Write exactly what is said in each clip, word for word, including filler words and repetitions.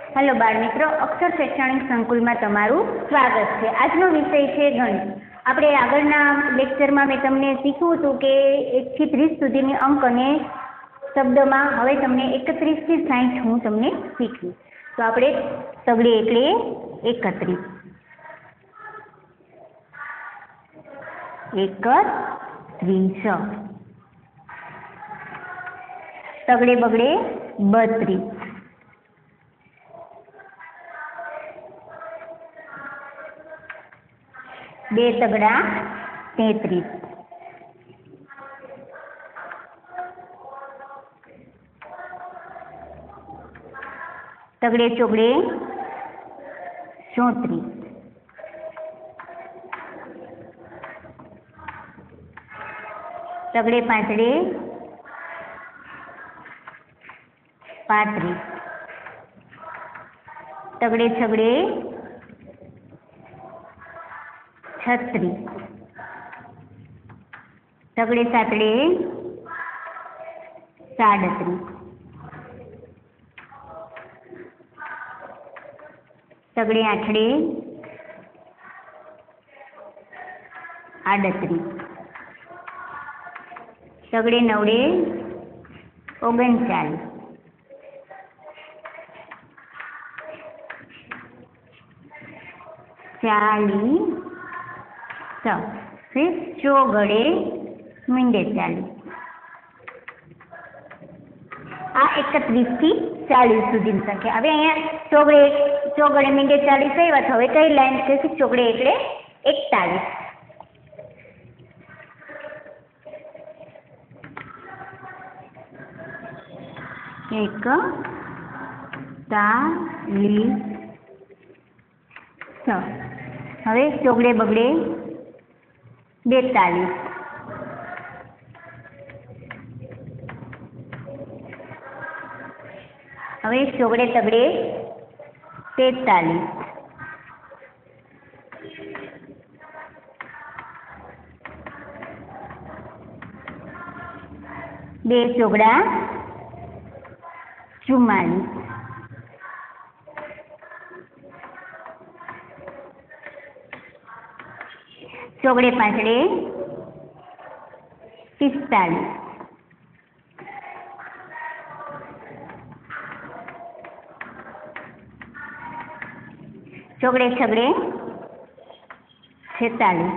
Hello बाळ मित्रों, अक्षर शैक्षणिक संकुल में तमारू स्वागत है। आजनो विषय है गणित। आपणे आगळना लेक्चर में मैं तमने शीख्युं हतुं के एक थी त्रीस सुधीनी अंक अने शब्द में हवे तमने एकत्रीस थी साठ हूँ तमने शीख्युं। तो आपणे तगड़े एकले एकत्रीस एकत्रीस तगड़े बगड़े बत्रीस बे तगड़ा तेतरीस तगड़े चौगड़े चौतरीस तगड़े पांचड़े पात्रीस तगड़े छगड़े छत्रीस तगड़े सातड़े साड़ीस तगड़े आठड़े आड़तरीस तगड़े नवड़े ओगणचालीस चालीस फिर चौगड़े मींडे चालीस आ एकत्रीस थी चालीस सुधी संख्या। हवे अहींया चौगड़े चौगड़े मींडे चालीस आव्या तो हवे कई लाइन थशे? चौगड़े एकड़े एकतालीस एकतालीस हवे चौगड़े बगड़े बेतालीस हवे चौगड़े तगड़े तेतालीस बे चौगड़ा चुम्मालीस चौगड़े पांचड़े पिस्तालीस चौगड़े छगड़े छेतालीस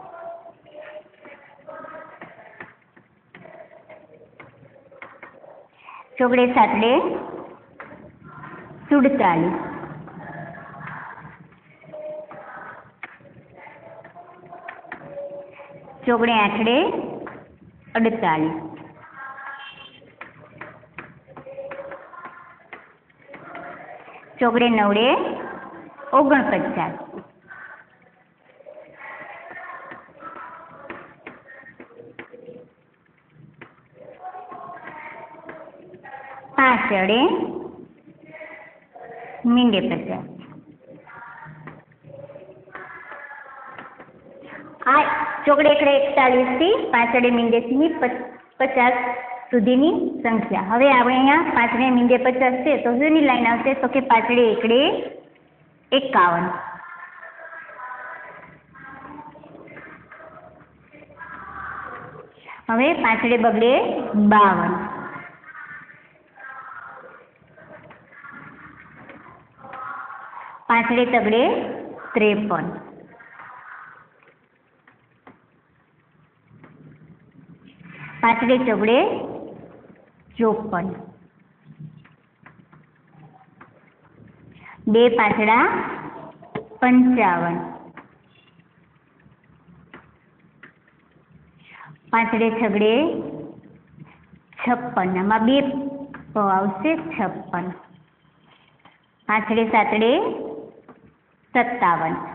चौगड़े सातड़े सुड़तालीस चौगड़े आठड़े अड़तालीस चौगड़े नवड़े ओगणपचास पांचड़े मींडे पचास आ चौगड़े एकड़े एकतालीस थी पांचड़े मींडे थी पचास सुधीनी संख्या। हवे आपणे अहींया पांचड़े मींडे पचास छे तो शुनी लाइन आवशे? तो के पांचड़े एकड़े एकावन हवे पांचड़े बगड़े बावन पांचड़े तगड़े त्रेपन पांचड़े चौगड़े चौपन बे पांचड़ा पंचावन पांचड़े छगड़े छप्पन आमां बे आवशे छप्पन पांचड़े सातड़े सत्तावन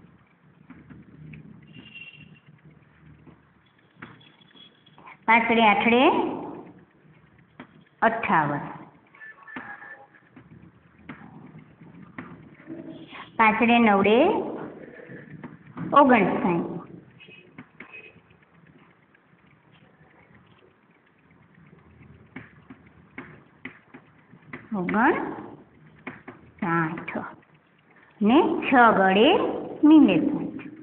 पांचड़े आठड़े अठावन पांचड़े नवड़े ओगणसाठ ओगण साठ ને છ ગળે મીંડેશું.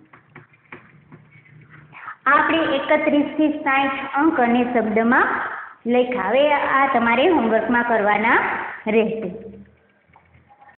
આપણે એકત્રીસ થી સાઠ અંક અને શબ્દમાં લખ્યા. હવે આ તમારે હોમવર્કમાં કરવાના રહેશે.